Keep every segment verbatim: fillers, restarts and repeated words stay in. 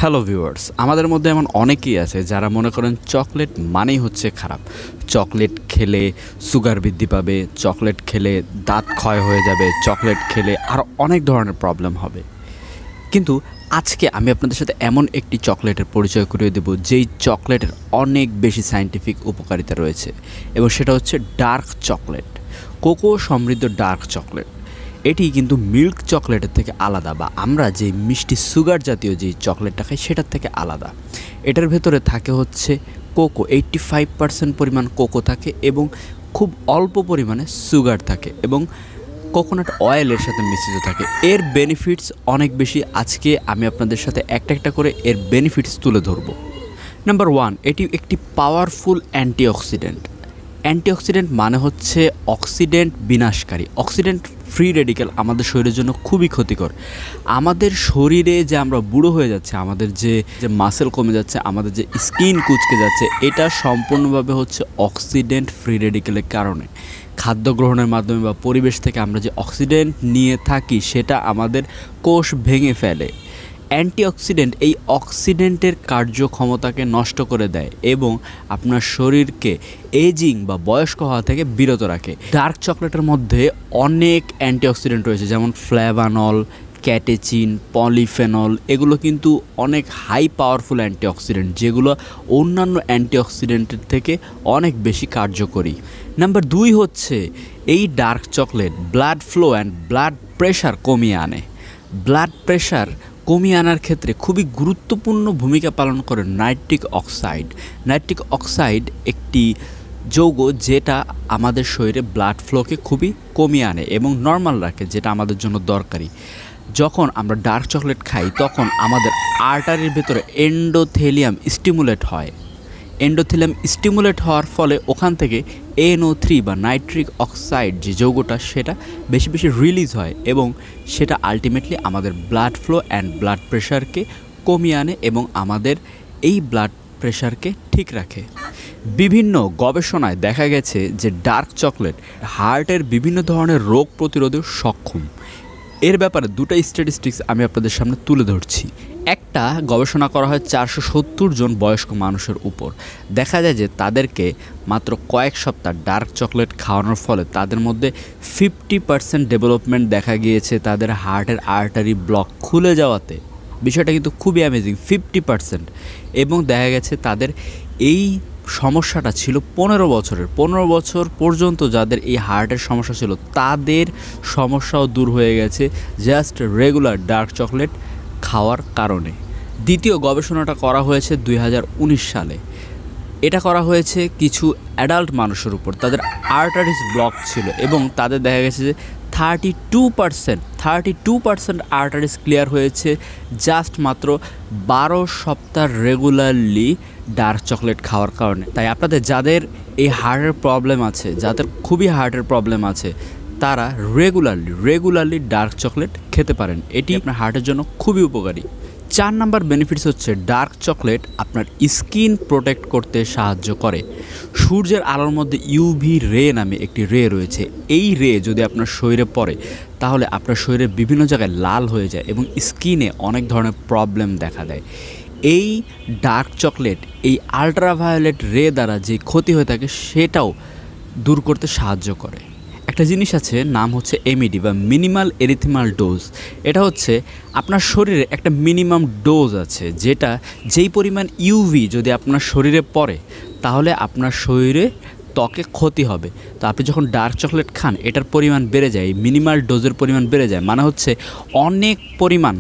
Hello viewers, আমাদের মধ্যে এমন অনেকেই আছে যারা মনে করেন চকলেট মানেই হচ্ছে খারাপ। চকলেট খেলে সুগার বৃদ্ধি পাবে, চকলেট খেলে দাঁত ক্ষয় হয়ে যাবে, চকলেট খেলে আরও অনেক ধরনের প্রবলেম হবে। কিন্তু আজকে আমি আপনাদের সাথে এমন একটি চকলেটের পরিচয় করিয়ে দেব যেই চকলেটের অনেক বেশি সায়েন্টিফিক উপকারিতা রয়েছে, এবং সেটা হচ্ছে ডার্ক চকলেট, কোকো সমৃদ্ধ ডার্ক চকলেট। এটি কিন্তু মিল্ক চকলেটের থেকে আলাদা, বা আমরা যে মিষ্টি সুগার জাতীয় যে চকলেটটা খাই সেটার থেকে আলাদা। এটার ভেতরে থাকে হচ্ছে কোকো, এইট্টি ফাইভ পার্সেন্ট পরিমাণ কোকো থাকে এবং খুব অল্প পরিমাণে সুগার থাকে এবং কোকোনাট অয়েলের সাথে মিশ্রিত থাকে। এর বেনিফিটস অনেক বেশি। আজকে আমি আপনাদের সাথে একটা একটা করে এর বেনিফিটস তুলে ধরব। নাম্বার ওয়ান, এটি একটি পাওয়ারফুল অ্যান্টিঅক্সিডেন্ট। অ্যান্টিঅক্সিডেন্ট মানে হচ্ছে অক্সিডেন্ট বিনাশকারী। অক্সিডেন্ট ফ্রি রেডিক্যাল আমাদের শরীরের জন্য খুবই ক্ষতিকর। আমাদের শরীরে যে আমরা বুড়ো হয়ে যাচ্ছে, আমাদের যে যে মাসেল কমে যাচ্ছে, আমাদের যে স্কিন কুঁচকে যাচ্ছে, এটা সম্পূর্ণভাবে হচ্ছে অক্সিডেন্ট ফ্রি রেডিক্যালের কারণে। খাদ্য গ্রহণের মাধ্যমে বা পরিবেশ থেকে আমরা যে অক্সিডেন্ট নিয়ে থাকি সেটা আমাদের কোষ ভেঙে ফেলে। অ্যান্টিঅক্সিডেন্ট এই অক্সিডেন্টের কার্যক্ষমতাকে নষ্ট করে দেয় এবং আপনার শরীরকে এজিং বা বয়স্ক হওয়া থেকে বিরত রাখে। ডার্ক চকলেটের মধ্যে অনেক অ্যান্টিঅক্সিডেন্ট রয়েছে, যেমন ফ্ল্যাভানল, ক্যাটেচিন, পলিফেনল। এগুলো কিন্তু অনেক হাই পাওয়ারফুল অ্যান্টিঅক্সিডেন্ট, যেগুলো অন্যান্য অ্যান্টিঅক্সিডেন্টের থেকে অনেক বেশি কার্যকরী। নাম্বার দুই হচ্ছে এই dark chocolate blood flow and blood pressure কমিয়ে আনে। ব্লাড প্রেশার কমিয়ে আনার ক্ষেত্রে খুবই গুরুত্বপূর্ণ ভূমিকা পালন করে নাইট্রিক অক্সাইড। নাইট্রিক অক্সাইড একটি যৌগ যেটা আমাদের শরীরে ব্লাড ফ্লোকে খুবই কমিয়ে আনে এবং নর্মাল রাখে, যেটা আমাদের জন্য দরকারি। যখন আমরা ডার্ক চকলেট খাই তখন আমাদের আর্টারির ভেতরে এন্ডোথেলিয়াম স্টিমুলেট হয়। এন্ডোথেলিয়াম স্টিমুলেট হওয়ার ফলে ওখান থেকে এন ও থ্রি বা নাইট্রিক অক্সাইড যে যৌগটা সেটা বেশি বেশি রিলিজ হয় এবং সেটা আলটিমেটলি আমাদের ব্লাড ফ্লো অ্যান্ড ব্লাড প্রেশারকে কমিয়ে আনে এবং আমাদের এই ব্লাড প্রেশারকে ঠিক রাখে। বিভিন্ন গবেষণায় দেখা গেছে যে ডার্ক চকলেট হার্টের বিভিন্ন ধরনের রোগ প্রতিরোধে সক্ষম। এর ব্যাপারে দুটো স্ট্যাটিস্টিক্স আমি আপনাদের সামনে তুলে ধরছি। একটা গবেষণা করা হয় চারশো সত্তর জন বয়স্ক মানুষের উপর। দেখা যায় যে তাদেরকে মাত্র কয়েক সপ্তাহ ডার্ক চকলেট খাওয়ানোর ফলে তাদের মধ্যে ফিফটি পার্সেন্ট ডেভেলপমেন্ট দেখা গিয়েছে তাদের হার্টের আর্টারি ব্লক খুলে যাওয়াতে। বিষয়টা কিন্তু খুবই অ্যামেজিং, ফিফটি পার্সেন্ট। এবং দেখা গেছে তাদের এই সমস্যাটা ছিল পনেরো বছরের পনেরো বছর পর্যন্ত যাদের এই হার্টের সমস্যা ছিল তাদের সমস্যাও দূর হয়ে গেছে জাস্ট রেগুলার ডার্ক চকলেট খাওয়ার কারণে। দ্বিতীয় গবেষণাটা করা হয়েছে দুই হাজার উনিশ সালে। এটা করা হয়েছে কিছু অ্যাডাল্ট মানুষের উপর। তাদের আর্টারিস ব্লক ছিল এবং তাদের দেখা গেছে যে thirty two percent thirty two percent arteries clear হয়েছে জাস্ট মাত্র বারো সপ্তাহ রেগুলারলি ডার্ক চকলেট খাওয়ার কারণে। তাই আপনাদের যাদের এই হার্টের প্রবলেম আছে, যাদের খুবই হার্টের প্রবলেম আছে, তারা রেগুলারলি রেগুলারলি ডার্ক চকলেট খেতে পারেন। এটি আপনার হার্টের জন্য খুবই উপকারী। চার নাম্বার বেনিফিটস হচ্ছে ডার্ক চকলেট আপনার স্কিন প্রোটেক্ট করতে সাহায্য করে। সূর্যের আলোর মধ্যে ইউভি রে নামে একটি রে রয়েছে। এই রে যদি আপনার শরীরে পড়ে তাহলে আপনার শরীরে বিভিন্ন জায়গায় লাল হয়ে যায় এবং স্কিনে অনেক ধরনের প্রবলেম দেখা দেয়। এই ডার্ক চকলেট এই আল্ট্রাভায়োলেট রে দ্বারা যে ক্ষতি হয়ে থাকে সেটাও দূর করতে সাহায্য করে। একটা জিনিস আছে, নাম হচ্ছে এমইডি বা মিনিমাল এরিথিমাল ডোজ। এটা হচ্ছে আপনার শরীরে একটা মিনিমাম ডোজ আছে, যেটা যেই পরিমাণ ইউভি যদি আপনার শরীরে পড়ে তাহলে আপনার শরীরে ত্বকে ক্ষতি হবে। তো আপনি যখন ডার্ক চকলেট খান এটার পরিমাণ বেড়ে যায়, মিনিমাল ডোজের পরিমাণ বেড়ে যায়, মানে হচ্ছে অনেক পরিমাণ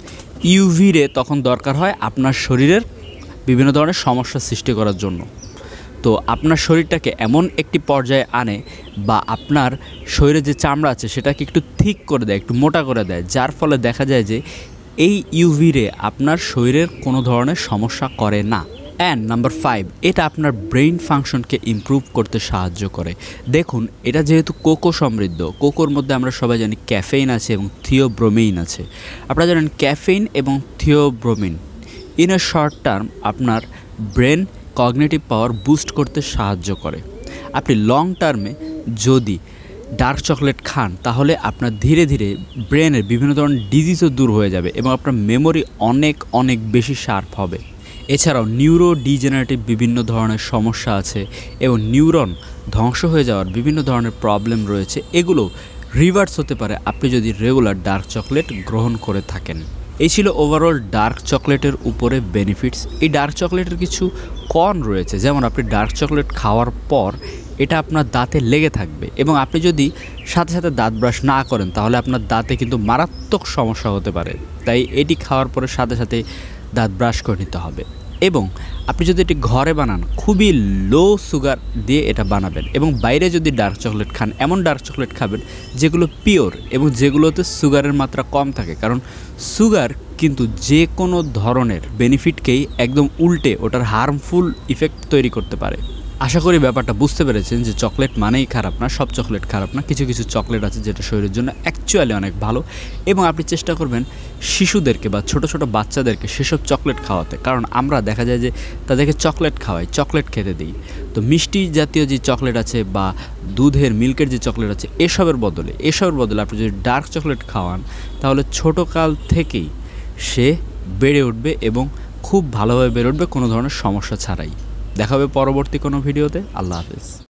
ইউভি রে তখন দরকার হয় আপনার শরীরের বিভিন্ন ধরনের সমস্যা সৃষ্টি করার জন্য। তো আপনার শরীরটাকে এমন একটি পর্যায়ে আনে বা আপনার শরীরে যে চামড়া আছে সেটাকে একটু থিক করে দেয়, একটু মোটা করে দেয়, যার ফলে দেখা যায় যে এই ইউভি রে আপনার শরীরের কোনো ধরনের সমস্যা করে না। অ্যান্ড নাম্বার ফাইভ, এটা আপনার ব্রেইন ফাংশনকে ইমপ্রুভ করতে সাহায্য করে। দেখুন, এটা যেহেতু কোকো সমৃদ্ধ, কোকোর মধ্যে আমরা সবাই জানি ক্যাফেইন আছে এবং থিওব্রোমিন আছে। আপনারা জানেন ক্যাফেইন এবং theobromine in a short term আপনার ব্রেন কগনিটিভ পাওয়ার বুস্ট করতে সাহায্য করে। আপনি লং টার্মে যদি ডার্ক চকলেট খান তাহলে আপনার ধীরে ধীরে ব্রেনের বিভিন্ন ধরনের ডিজিজও দূর হয়ে যাবে এবং আপনার মেমোরি অনেক অনেক বেশি শার্প হবে। এছাড়াও নিউরো ডিজেনারেটিভ বিভিন্ন ধরনের সমস্যা আছে এবং নিউরন ধ্বংস হয়ে যাওয়ার বিভিন্ন ধরনের প্রবলেম রয়েছে, এগুলো রিভার্স হতে পারে আপনি যদি রেগুলার ডার্ক চকলেট গ্রহণ করে থাকেন। এই ছিল ওভারঅল ডার্ক চকলেটের উপরে বেনিফিটস। এই ডার্ক চকলেটের কিছু কন রয়েছে, যেমন আপনি ডার্ক চকলেট খাওয়ার পর এটা আপনার দাঁতে লেগে থাকবে এবং আপনি যদি সাথে সাথে দাঁত ব্রাশ না করেন তাহলে আপনার দাঁতে কিন্তু মারাত্মক সমস্যা হতে পারে। তাই এটি খাওয়ার পরে সাথে সাথে দাঁত ব্রাশ করে নিতে হবে। এবং আপনি যদি এটি ঘরে বানান খুবই লো সুগার দিয়ে এটা বানাবেন এবং বাইরে যদি ডার্ক চকলেট খান এমন ডার্ক চকলেট খাবেন যেগুলো পিওর এবং যেগুলোতে সুগারের মাত্রা কম থাকে, কারণ সুগার কিন্তু যে কোনো ধরনের বেনিফিটকেই একদম উল্টে ওটার হার্মফুল ইফেক্ট তৈরি করতে পারে। আশা করি ব্যাপারটা বুঝতে পেরেছেন যে চকলেট মানেই খারাপ না, সব চকলেট খারাপ না, কিছু কিছু চকলেট আছে যেটা শরীরের জন্য অ্যাকচুয়ালি অনেক ভালো এবং আপনি চেষ্টা করবেন শিশুদেরকে বা ছোট ছোট বাচ্চাদেরকে সেসব চকলেট খাওয়াতে, কারণ আমরা দেখা যায় যে তাদেরকে চকলেট খাওয়াই, চকলেট খেতে দিই। তো মিষ্টি জাতীয় যে চকলেট আছে বা দুধের মিল্কের যে চকলেট আছে এসবের বদলে এসবের বদলে আপনি যদি ডার্ক চকলেট খাওয়ান তাহলে ছোটোকাল থেকেই সে বেড়ে উঠবে এবং খুব ভালোভাবে বেড়ে উঠবে কোনো ধরনের সমস্যা ছাড়াই। দেখা হবে পরবর্তী কোনো ভিডিওতে। আল্লাহ হাফেজ।